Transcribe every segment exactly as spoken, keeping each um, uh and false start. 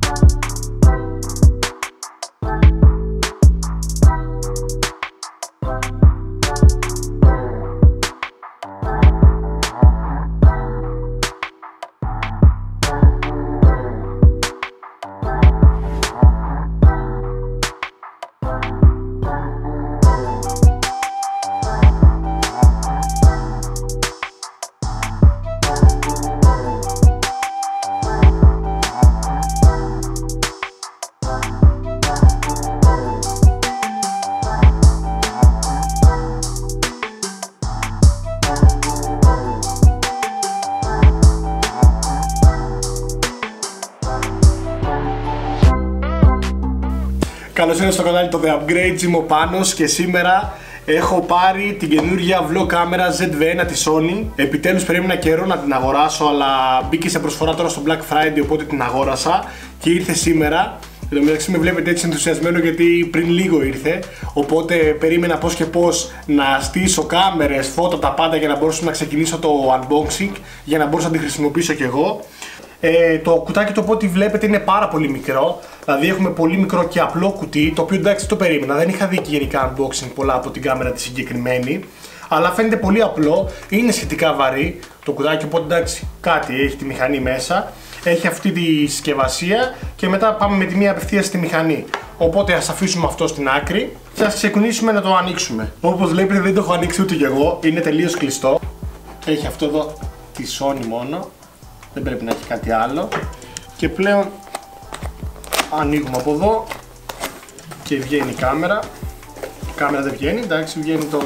Καλώς ήρθατε στο κανάλι το The Upgrade, είμαι ο Πάνος και σήμερα έχω πάρει την καινούργια vlog κάμερα ζετ βι ένα της Sony. Επιτέλους περίμενα καιρό να την αγοράσω, αλλά μπήκε σε προσφορά τώρα στο Black Friday, οπότε την αγόρασα και ήρθε σήμερα. Εν τω μεταξύ με βλέπετε έτσι ενθουσιασμένο γιατί πριν λίγο ήρθε, οπότε περίμενα πώς και πώς να στήσω κάμερες, φώτα, τα πάντα για να μπορέσω να ξεκινήσω το unboxing, για να μπορέσω να τη χρησιμοποιήσω κι εγώ. Ε, το κουτάκι το οποίο βλέπετε είναι πάρα πολύ μικρό, δηλαδή έχουμε πολύ μικρό και απλό κουτί, το οποίο εντάξει το περίμενα, δεν είχα δει και γενικά unboxing πολλά από την κάμερα τη συγκεκριμένη, αλλά φαίνεται πολύ απλό, είναι σχετικά βαρύ το κουτάκι, οπότε εντάξει κάτι έχει τη μηχανή μέσα, έχει αυτή τη συσκευασία και μετά πάμε με τη μία απευθείας στη μηχανή. Οπότε ας αφήσουμε αυτό στην άκρη και ας ξεκινήσουμε να το ανοίξουμε. Όπως βλέπετε δεν το έχω ανοίξει ούτε κι εγώ, είναι τελείως κλειστό. Έχει αυτό εδώ τη Sony μόνο. Δεν πρέπει να έχει κάτι άλλο. Και πλέον ανοίγουμε από εδώ και βγαίνει η κάμερα. Η κάμερα δεν βγαίνει, εντάξει, βγαίνει το,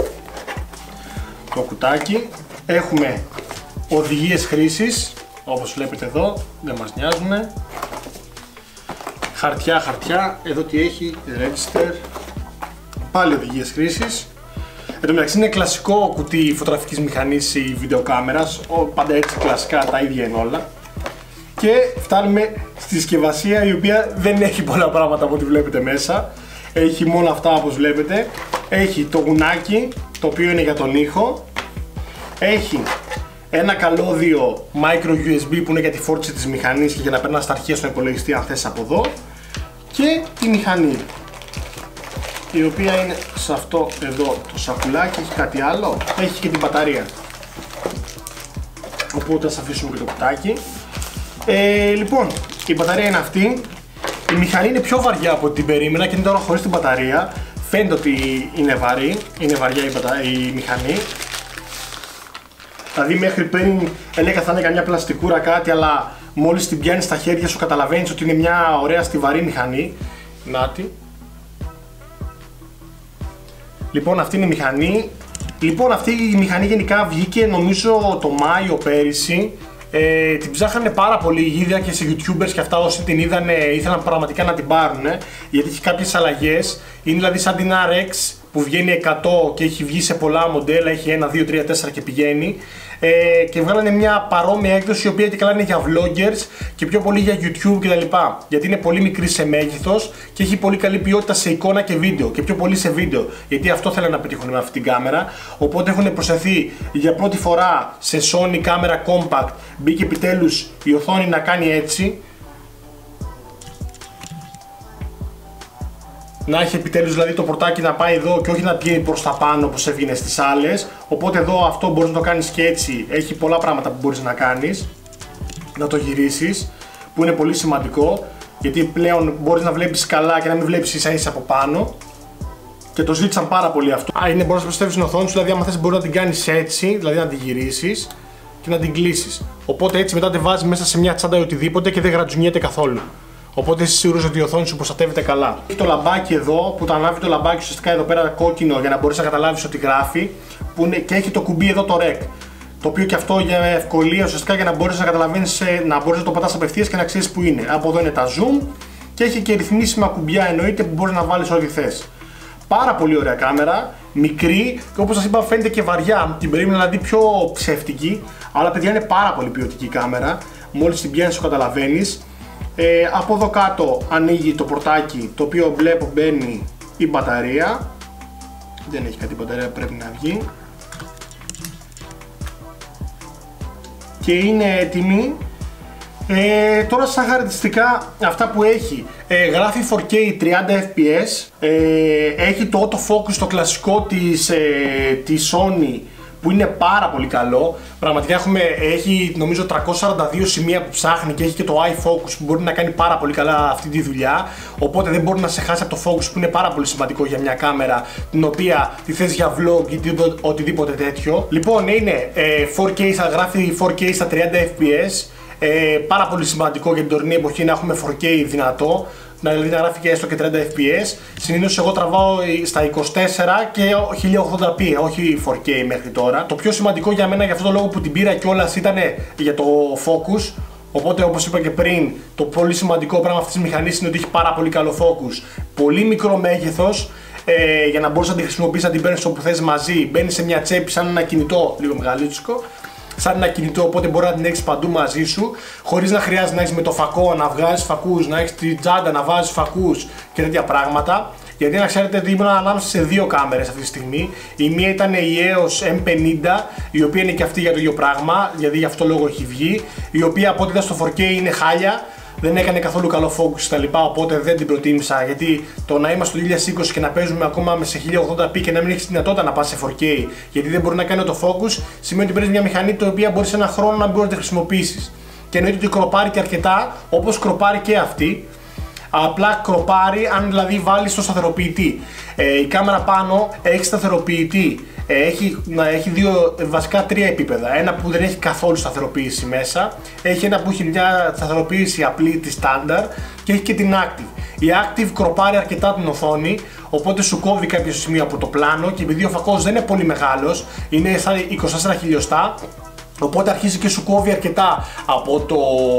το κουτάκι. Έχουμε οδηγίες χρήσης, όπως βλέπετε εδώ, δεν μας νοιάζουν. Χαρτιά, χαρτιά, εδώ τι έχει, register. Πάλι οδηγίες χρήσης. Εν τω μεταξύ είναι κλασικό κουτί φωτογραφικής μηχανής ή βιντεοκάμερας, πάντα έτσι κλασικά τα ίδια είναι όλα. Και φτάνουμε στη συσκευασία η οποία δεν έχει πολλά πράγματα από ό,τι βλέπετε μέσα. Έχει μόνο αυτά όπως βλέπετε. Έχει το γουνάκι, το οποίο είναι για τον ήχο. Έχει ένα καλώδιο micro γιου ες μπι που είναι για τη φόρτιση της μηχανής και για να περνά στα αρχεία στον υπολογιστή αν θες από εδώ. Και τη μηχανή, η οποία είναι σε αυτό εδώ το σακουλάκι, έχει κάτι άλλο, έχει και την μπαταρία. Οπότε ας αφήσουμε και το κουτάκι. Ε, λοιπόν, η μπαταρία είναι αυτή. Η μηχανή είναι πιο βαριά από ό,τι την περίμενα και είναι τώρα χωρίς την μπαταρία. Φαίνεται ότι είναι βαρύ, είναι βαριά η, μπατα... η μηχανή. Δηλαδή μέχρι πριν έλεγα θα είναι καμιά πλαστικούρα κάτι, αλλά μόλις την πιάνεις στα χέρια σου καταλαβαίνεις ότι είναι μια ωραία στιβαρή μηχανή. Νάτι. Λοιπόν, αυτή είναι η μηχανή. Λοιπόν, αυτή η μηχανή γενικά βγήκε νομίζω το Μάιο πέρυσι. Ε, την ψάχανε πάρα πολύ οι ίδια και σε YouTubers και αυτά, όσοι την είδανε ήθελαν πραγματικά να την πάρουν, γιατί έχει κάποιες αλλαγές. Είναι δηλαδή σαν την αρ εξ που βγαίνει εκατό και έχει βγει σε πολλά μοντέλα, έχει ένα, δύο, τρία, τέσσερα και πηγαίνει. Ε, και βγάλανε μια παρόμοια έκδοση η οποία και καλά είναι για vloggers και πιο πολύ για YouTube κτλ. Γιατί είναι πολύ μικρή σε μέγεθος και έχει πολύ καλή ποιότητα σε εικόνα και βίντεο και πιο πολύ σε βίντεο. Γιατί αυτό θέλουν να πετύχουν με αυτή την κάμερα. Οπότε έχουν προσθεθεί για πρώτη φορά σε Sony κάμερα compact. Μπήκε επιτέλους η οθόνη να κάνει έτσι. Να έχει επιτέλους δηλαδή το πορτάκι να πάει εδώ και όχι να πηγαίνει προς τα πάνω όπως έβγαινε στις άλλες. Οπότε εδώ αυτό μπορείς να το κάνεις και έτσι. Έχει πολλά πράγματα που μπορείς να κάνεις. Να το γυρίσεις, που είναι πολύ σημαντικό. Γιατί πλέον μπορείς να βλέπεις καλά και να μην βλέπεις ίσα ίσα από πάνω. Και το ζήτησαν πάρα πολύ αυτό. Α, είναι μπορείς να προσθέσεις την οθόνη σου, δηλαδή άμα θες μπορείς να την κάνεις έτσι, δηλαδή να την γυρίσεις και να την κλείσεις. Οπότε έτσι μετά τη βάζεις μέσα σε μια τσάντα ή οτιδήποτε και δεν γρατζουνιέται καθόλου. Οπότε είσαι σίγουρος ότι η οθόνη σου προστατεύεται καλά. Έχει το λαμπάκι εδώ που το ανάβει το λαμπάκι ουσιαστικά εδώ πέρα κόκκινο για να μπορείς να καταλάβεις ότι γράφει. Που είναι, και έχει το κουμπί εδώ το ρεκ. Το οποίο και αυτό για ευκολία ουσιαστικά για να μπορείς να καταλαβαίνεις, να μπορείς να το πατάς απευθείας και να ξέρεις που είναι. Από εδώ είναι τα zoom και έχει και ρυθμίσιμα κουμπιά εννοείται που μπορείς να βάλεις ό,τι θες. Πάρα πολύ ωραία κάμερα, μικρή και όπως σας είπα φαίνεται και βαριά. Την περίμενα να δει πιο ψεύτικη, αλλά παιδιά είναι πάρα πολύ ποιοτική κάμερα. Μόλις την πιάνεις το καταλαβαίνεις. Ε, από εδώ κάτω ανοίγει το πορτάκι το οποίο βλέπω μπαίνει η μπαταρία. Δεν έχει κάτι μπαταρία, πρέπει να βγει. Και είναι έτοιμη Ε, τώρα σαν χαρακτηριστικά αυτά που έχει, ε, γράφει φορ κέι τριάντα φρέιμς περ σέκοντ, ε, έχει το autofocus το κλασικό της, ε, της Sony που είναι πάρα πολύ καλό. Πραγματικά έχουμε, έχει νομίζω τριακόσια σαράντα δύο σημεία που ψάχνει και έχει και το iFocus που μπορεί να κάνει πάρα πολύ καλά αυτή τη δουλειά. Οπότε δεν μπορεί να σε χάσει από το focus που είναι πάρα πολύ σημαντικό για μια κάμερα την οποία τη θες για vlog ή οτιδήποτε τέτοιο. Λοιπόν, είναι ε, φορ κέι, θα γράφει φορ κέι στα τριάντα φρέιμς περ σέκοντ. Ε, πάρα πολύ σημαντικό για την τωρινή εποχή να έχουμε φορ κέι δυνατό, δηλαδή να γράφει και έστω και τριάντα φρέιμς περ σέκοντ. Συνήθως εγώ τραβάω στα είκοσι τέσσερα και χίλια ογδόντα πι, όχι φορ κέι μέχρι τώρα. Το πιο σημαντικό για μένα, για αυτόν τον λόγο που την πήρα κιόλας, ήταν για το focus. Οπότε, όπως είπα και πριν, το πολύ σημαντικό πράγμα αυτής της μηχανής είναι ότι έχει πάρα πολύ καλό focus. Πολύ μικρό μέγεθος, ε, για να μπορείς να τη χρησιμοποιήσεις, να την παίρνεις όπου θες μαζί. Μπαίνει σε μια τσέπη σαν ένα κινητό, λίγο μεγαλύτερο, σαν ένα κινητό, οπότε μπορεί να την έχεις παντού μαζί σου, χωρίς να χρειάζεται να έχεις με το φακό να βγάζεις φακούς, να έχεις την τσάντα να βάζεις φακούς και τέτοια πράγματα. Γιατί να ξέρετε ότι ήμουν ανάμεσα σε δύο κάμερες αυτή τη στιγμή. Η μία ήταν η ι έι ο ες εμ πενήντα, η οποία είναι και αυτή για το ίδιο πράγμα, γιατί γι' αυτό λόγο έχει βγει. Η οποία από ό,τι είδα στο φορ κέι είναι χάλια, δεν έκανε καθόλου καλό focus κτλ. Οπότε δεν την προτίμησα. Γιατί το να είμαστε το δύο χιλιάδες είκοσι και να παίζουμε ακόμα σε χίλια ογδόντα πι και να μην έχει δυνατότητα να πας σε φορ κέι, γιατί δεν μπορεί να κάνει το focus, σημαίνει ότι παίρνει μια μηχανή την οποία μπορεί σε ένα χρόνο να μπορεί να τη χρησιμοποιήσει. Και εννοείται ότι κροπάρει και αρκετά, όπως κροπάρει και αυτή. Απλά κροπάρει αν δηλαδή βάλεις το σταθεροποιητή. Ε, η κάμερα πάνω έχει σταθεροποιητή. Ε, έχει, να, έχει δύο, βασικά τρία επίπεδα. Ένα που δεν έχει καθόλου σταθεροποίηση μέσα. Έχει ένα που έχει μια σταθεροποίηση απλή τη standard και έχει και την active. Η active κροπάρει αρκετά την οθόνη, οπότε σου κόβει κάποιο σημείο από το πλάνο και επειδή ο φακός δεν είναι πολύ μεγάλος, είναι σαν είκοσι τέσσερα χιλιοστά, οπότε αρχίζει και σου κόβει αρκετά από το,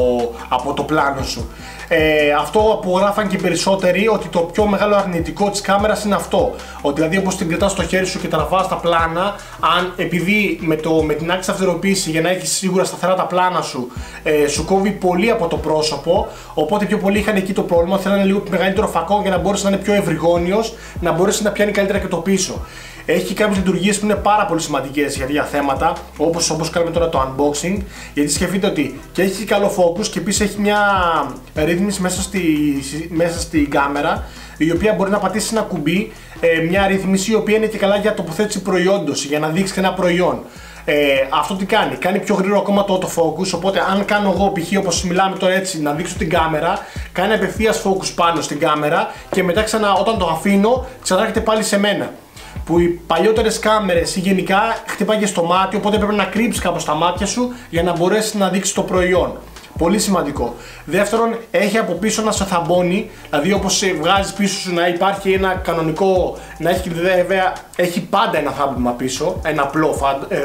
από το πλάνο σου. Ε, αυτό που γράφαν και οι περισσότεροι, ότι το πιο μεγάλο αρνητικό της κάμερας είναι αυτό. Ότι δηλαδή όπως την κρατάς στο χέρι σου και τραβάς τα πλάνα, αν επειδή με, το, με την άκρη σταθεροποίηση για να έχεις σίγουρα σταθερά τα πλάνα σου, ε, σου κόβει πολύ από το πρόσωπο. Οπότε πιο πολλοί είχαν εκεί το πρόβλημα, θέλανε λίγο μεγαλύτερο φακό για να μπορέσει να είναι πιο ευρυγόνιος, να μπορέσει να πιάνει καλύτερα και το πίσω. Έχει κάποιες λειτουργίες που είναι πάρα πολύ σημαντικές για τέτοια θέματα, όπως, όπως κάνουμε τώρα το unboxing, γιατί σκεφτείτε ότι και έχει καλό focus και επίσης έχει μια ρύθμιση μέσα, στη, μέσα στην κάμερα, η οποία μπορεί να πατήσει ένα κουμπί, ε, μια ρύθμιση η οποία είναι και καλά για τοποθέτηση προϊόντος, για να δείξει ένα προϊόν. Ε, αυτό τι κάνει, κάνει πιο γρήγορο ακόμα το autofocus, οπότε αν κάνω εγώ π.χ. όπως μιλάμε τώρα έτσι να δείξω την κάμερα, κάνει απευθείας focus πάνω στην κάμερα και μετά ξανά όταν το αφήνω ξανάρχεται πάλι σε μένα. Που οι παλιότερες κάμερες ή γενικά χτυπάγε στο μάτι, οπότε πρέπει να κρύψεις κάπως τα μάτια σου για να μπορέσεις να δείξεις το προϊόν. Πολύ σημαντικό. Δεύτερον, έχει από πίσω να σε θαμπώνει, δηλαδή όπως βγάζεις πίσω σου να υπάρχει ένα κανονικό, να έχει βέβαια, έχει πάντα ένα θάμπομα πίσω, ένα απλό ε,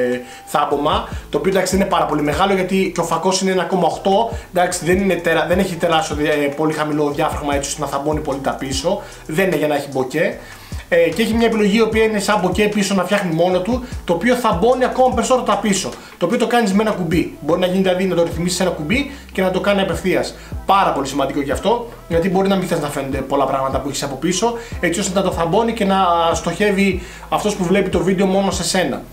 θάμπομα, το οποίο εντάξει δεν είναι πάρα πολύ μεγάλο γιατί και ο φακός είναι ένα κόμμα οκτώ, εντάξει δεν, είναι τερα, δεν έχει τεράστιο ε, πολύ χαμηλό διάφραγμα έτσι ώστε να θαμπώνει πολύ τα πίσω, δεν είναι για να έχει μποκέ. Ε, και έχει μια επιλογή η οποία είναι σαν μποκέ πίσω να φτιάχνει μόνο του, το οποίο θα μπώνει ακόμα περισσότερο τα πίσω. Το οποίο το κάνεις με ένα κουμπί. Μπορεί να γίνει δηλαδή να το ρυθμίσεις σε ένα κουμπί και να το κάνει απευθείας. Πάρα πολύ σημαντικό γι' αυτό, γιατί μπορεί να μην θες να φαίνονται πολλά πράγματα που έχεις από πίσω, έτσι ώστε να το θαμπώνει και να στοχεύει αυτός που βλέπει το βίντεο μόνο σε σένα.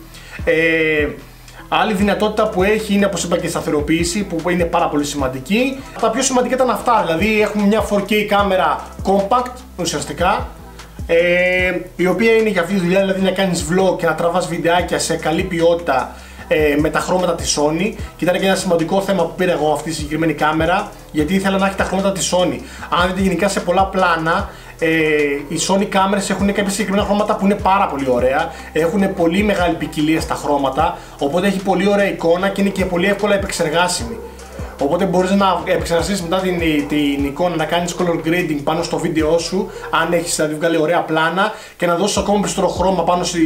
Ε, Άλλη δυνατότητα που έχει είναι, όπως είπα, και η σταθεροποίηση που είναι πάρα πολύ σημαντική. Τα πιο σημαντικά ήταν αυτά, δηλαδή έχουμε μια φορ κέι κάμερα compact ουσιαστικά. Ε, η οποία είναι για αυτή τη δουλειά, δηλαδή να κάνεις vlog και να τραβάς βιντεάκια σε καλή ποιότητα ε, με τα χρώματα της Sony. Και ήταν και ένα σημαντικό θέμα που πήρα εγώ αυτή τη συγκεκριμένη κάμερα, γιατί ήθελα να έχει τα χρώματα της Sony. Αν δείτε γενικά σε πολλά πλάνα, ε, οι Sony κάμερες έχουν κάποια συγκεκριμένα χρώματα που είναι πάρα πολύ ωραία. Έχουν πολύ μεγάλη ποικιλία στα χρώματα, οπότε έχει πολύ ωραία εικόνα και είναι και πολύ εύκολα επεξεργάσιμη. Οπότε μπορείς να επεξεργαστείς μετά την, την εικόνα, να κάνεις color grading πάνω στο βίντεο σου, αν έχεις δηλαδή βγάλει ωραία πλάνα και να δώσεις ακόμα περισσότερο χρώμα πάνω στη,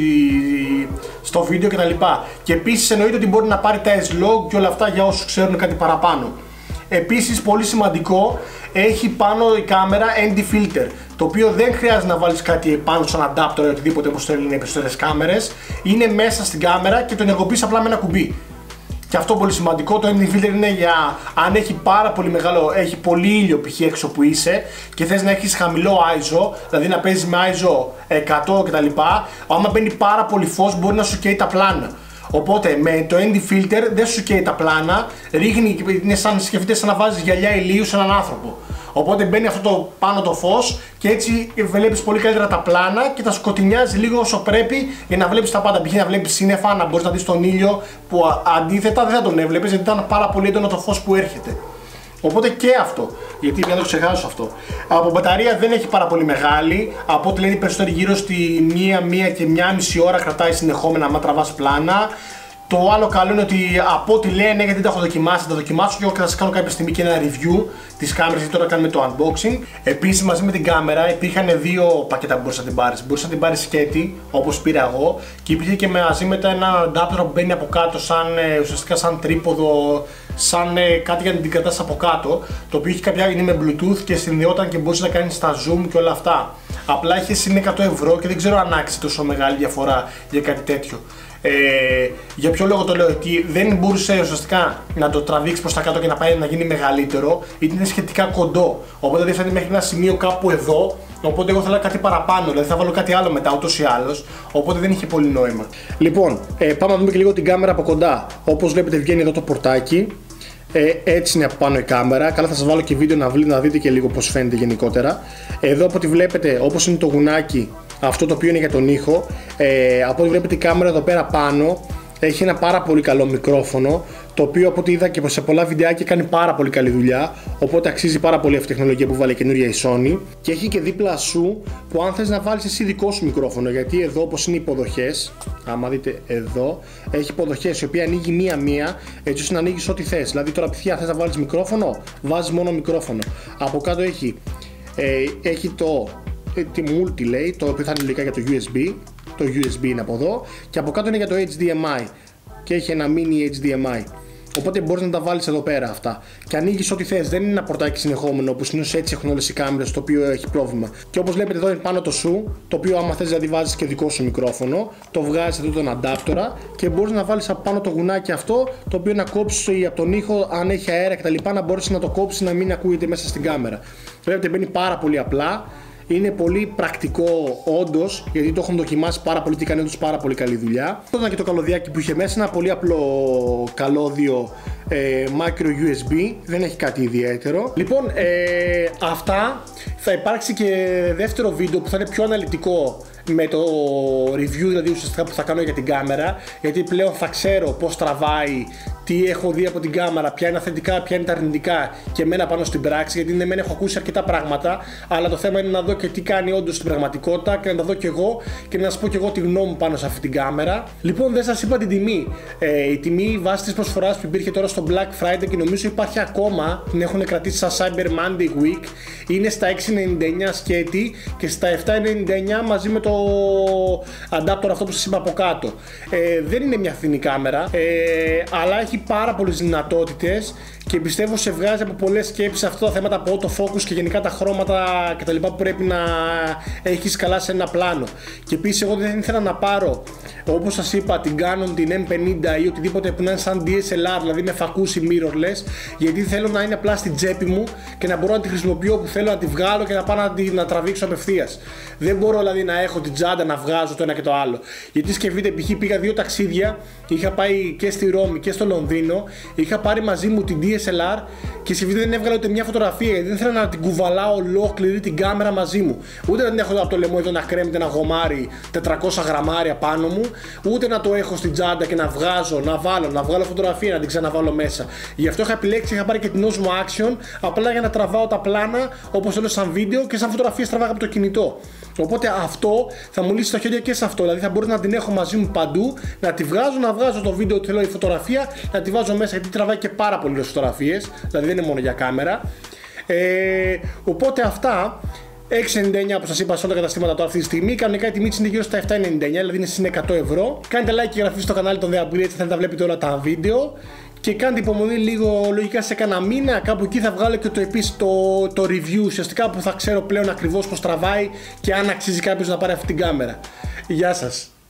στο βίντεο κτλ. Και επίσης εννοείται ότι μπορεί να πάρει τα S-Log και όλα αυτά για όσους ξέρουν κάτι παραπάνω. Επίσης πολύ σημαντικό, έχει πάνω η κάμερα N D filter, το οποίο δεν χρειάζεται να βάλεις κάτι πάνω σαν adapter ή οτιδήποτε όπως θέλουν οι περισσότερες κάμερες. Είναι μέσα στην κάμερα και το ενεργοποιείς απλά με ένα κουμπί. Και αυτό πολύ σημαντικό, το N D filter είναι για αν έχει πάρα πολύ μεγάλο, έχει πολύ ήλιο π.χ. έξω που είσαι και θες να έχεις χαμηλό άι ες ο, δηλαδή να παίζεις με άι ες ο εκατό κτλ. Άμα μπαίνει πάρα πολύ φως μπορεί να σου καίει τα πλάνα. Οπότε με το N D filter δεν σου καίει τα πλάνα, ρίχνει, είναι σαν, σκεφτείτε σαν να βάζεις γυαλιά ηλίου σε έναν άνθρωπο. Οπότε μπαίνει αυτό το πάνω το φως και έτσι βλέπεις πολύ καλύτερα τα πλάνα και τα σκοτεινιάζει λίγο όσο πρέπει για να βλέπεις τα πάντα. Π.χ. να βλέπεις σύννεφα, να μπορείς να δεις τον ήλιο που αντίθετα δεν θα τον έβλεπες γιατί ήταν πάρα πολύ έντονο το φως που έρχεται. Οπότε και αυτό, γιατί για να το ξεχάσω αυτό. Από μπαταρία δεν έχει πάρα πολύ μεγάλη, από ό,τι λένε περισσότεροι γύρω στη μία, μία και μία μισή ώρα κρατάει συνεχόμενα άμα τραβάς πλάνα. Το άλλο καλό είναι ότι από ό,τι λένε, γιατί δεν τα έχω δοκιμάσει, θα τα δοκιμάσω και εγώ και θα σας κάνω κάποια στιγμή και ένα review της κάμερας, γιατί τώρα κάνουμε το unboxing. Επίσης μαζί με την κάμερα υπήρχαν δύο πακέτα που μπορείς να την πάρεις. Μπορείς να την πάρεις σκέτη, όπως πήρα εγώ, και υπήρχε και μαζί μετά ένα adapter που μπαίνει από κάτω, σαν, ουσιαστικά σαν τρίποδο, σαν κάτι για να την κρατάς από κάτω. Το οποίο έχει κάποια, είναι με Bluetooth και συνδεόταν και μπορείς να κάνεις τα zoom και όλα αυτά. Απλά είχε συν εκατό ευρώ και δεν ξέρω αν άξιζε τόσο μεγάλη διαφορά για κάτι τέτοιο. Ε, για ποιο λόγο το λέω, ότι δεν μπορούσε ουσιαστικά να το τραβήξει προς τα κάτω και να πάει να γίνει μεγαλύτερο, γιατί είναι σχετικά κοντό. Οπότε δεν φτάνει μέχρι ένα σημείο κάπου εδώ. Οπότε εγώ θέλω κάτι παραπάνω, δηλαδή θα βάλω κάτι άλλο μετά ούτως ή άλλως. Οπότε δεν είχε πολύ νόημα. Λοιπόν, ε, πάμε να δούμε και λίγο την κάμερα από κοντά. Όπως βλέπετε, βγαίνει εδώ το πορτάκι. Ε, έτσι είναι από πάνω η κάμερα. Καλά, θα σας βάλω και βίντεο να, βλ, να δείτε και λίγο πώς φαίνεται γενικότερα. Εδώ από ό,τι βλέπετε, όπως είναι το γουνάκι, αυτό το οποίο είναι για τον ήχο, ε, από ό,τι βλέπετε η κάμερα εδώ πέρα πάνω έχει ένα πάρα πολύ καλό μικρόφωνο, το οποίο από ό,τι είδα και σε πολλά βιντεάκια κάνει πάρα πολύ καλή δουλειά, οπότε αξίζει πάρα πολύ αυτή η τεχνολογία που βάλει καινούργια η Sony. Και έχει και δίπλα σου που αν θες να βάλεις εσύ δικό σου μικρόφωνο, γιατί εδώ όπως είναι οι υποδοχές, άμα δείτε εδώ, έχει υποδοχές η οποία ανοίγει μία-μία έτσι ώστε να ανοίγεις ό,τι θες. Δηλαδή τώρα πια θες να βάλεις μικρόφωνο, βάζεις μόνο μικρόφωνο. Από κάτω έχει, ε, έχει το τη multi λέει, το οποίο θα είναι λογικά για το γιου ες μπι, το γιου ες μπι είναι από εδώ και από κάτω είναι για το έιτς ντι εμ άι και έχει ένα mini έιτς ντι εμ άι, οπότε μπορείς να τα βάλεις εδώ πέρα αυτά και ανοίγεις ό,τι θες, δεν είναι ένα πορτάκι συνεχόμενο όπως συνήθως έτσι έχουν όλες οι κάμερες, το οποίο έχει πρόβλημα. Και όπως βλέπετε εδώ είναι πάνω το σου, το οποίο άμα θες δηλαδή βάζεις και δικό σου μικρόφωνο, το βγάζεις εδώ τον αντάπτορα και μπορείς να βάλεις από πάνω το γουνάκι αυτό, το οποίο να κόψεις από τον ήχο αν έχει αέρα κτλ, να μπορείς να το κόψεις να μην ακούγεται μέσα στην κάμερα. Βλέπετε μπαίνει πάρα πολύ απλά. Είναι πολύ πρακτικό όντως, γιατί το έχουν δοκιμάσει πάρα πολύ και κάνει όντως πάρα πολύ καλή δουλειά. Αυτό ήταν και το καλωδιάκι που είχε μέσα, ένα πολύ απλό καλώδιο ε, micro γιου ες μπι, δεν έχει κάτι ιδιαίτερο. Λοιπόν, ε, αυτά, θα υπάρξει και δεύτερο βίντεο που θα είναι πιο αναλυτικό με το review δηλαδή ουσιαστικά που θα κάνω για την κάμερα, γιατί πλέον θα ξέρω πως τραβάει, τι έχω δει από την κάμερα, ποια είναι τα θετικά, ποια είναι τα αρνητικά και εμένα πάνω στην πράξη, γιατί ναι, μεν έχω ακούσει αρκετά πράγματα, αλλά το θέμα είναι να δω και τι κάνει όντως στην πραγματικότητα και να τα δω κι εγώ και να σας πω κι εγώ τη γνώμη μου πάνω σε αυτή την κάμερα. Λοιπόν, δεν σας είπα την τιμή. Ε, η τιμή βάσει της προσφοράς που υπήρχε τώρα στο Black Friday και νομίζω υπάρχει ακόμα, την έχουν κρατήσει σαν Cyber Monday Week, είναι στα έξι ενενήντα εννιά σκέτη και στα επτά ενενήντα εννιά μαζί με το adapter αυτό που σας είπα από κάτω. Ε, δεν είναι μια φθηνή κάμερα, ε, αλλά έχει πάρα πολλές δυνατότητες και πιστεύω σε βγάζει από πολλές σκέψεις σε αυτά τα θέματα από autofocus και γενικά τα χρώματα και τα λοιπά που πρέπει να έχεις καλά σε ένα πλάνο. Και επίσης εγώ δεν ήθελα να πάρω, όπως σας είπα, την Canon, την εμ πενήντα ή οτιδήποτε που να είναι σαν ντι ες ελ αρ, δηλαδή με φακούς ή mirrorless, γιατί θέλω να είναι απλά στην τσέπη μου και να μπορώ να τη χρησιμοποιώ όπου θέλω, να τη βγάλω και να πάω να τη να τραβήξω απευθείας. Δεν μπορώ δηλαδή να έχω την τσάντα να βγάζω το ένα και το άλλο. Γιατί σκεφτείτε, π.χ. πήγα δύο ταξίδια, είχα πάει και στη Ρώμη και στο Λονδίνο, είχα πάρει μαζί μου την ντι ες ελ αρ και σκεφτείτε δεν έβγαλα ούτε μια φωτογραφία, γιατί δεν ήθελα να την κουβαλάω ολόκληρη την κάμερα μαζί μου. Ούτε να την έχω από το λαιμό εδώ να κρέμεται ένα γομάρι τετρακόσια γραμμάρια πάνω μου, ούτε να το έχω στην τσάντα και να βγάζω, να βάλω, να βγάλω φωτογραφία, να την ξαναβάλω μέσα. Γι' αυτό είχα επιλέξει, είχα πάρει και την Osmo Action, απλά για να τραβάω τα πλάνα όπως θέλω σαν βίντεο και σαν φωτογραφίες τραβάγα από το κινητό. Οπότε αυτό θα μου λύσει τα χέρια και σε αυτό. Δηλαδή θα μπορώ να την έχω μαζί μου παντού, να τη βγάζω, να βγάζω το βίντεο ότι θέλω η φωτογραφία, να τη βάζω μέσα γιατί τραβάει και πάρα πολλές φωτογραφίες. Δηλαδή δεν είναι μόνο για κάμερα. Ε, οπότε αυτά. έξι ενενήντα εννιά όπως σας είπα σε όλα τα καταστήματα τώρα αυτή τη στιγμή. Κανονικά η τιμή της είναι γύρω στα επτά ενενήντα εννιά, δηλαδή είναι συν εκατό ευρώ. Κάντε like και εγγραφή στο κανάλι των The Upgrade, έτσι θα τα βλέπετε όλα τα βίντεο. Και κάντε υπομονή λίγο, λογικά σε κανένα μήνα, κάπου εκεί θα βγάλω και το επίσης το, το review ουσιαστικά που θα ξέρω πλέον ακριβώς πως τραβάει και αν αξίζει κάποιος να πάρει αυτή την κάμερα. Γεια σας!